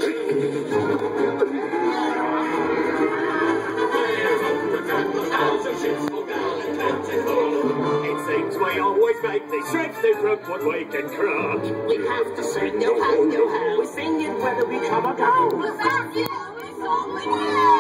It seems we always make these trips different when we get crunk. We have to sing, no how, no how. We sing it whether we come or go. Without you, it's all we know.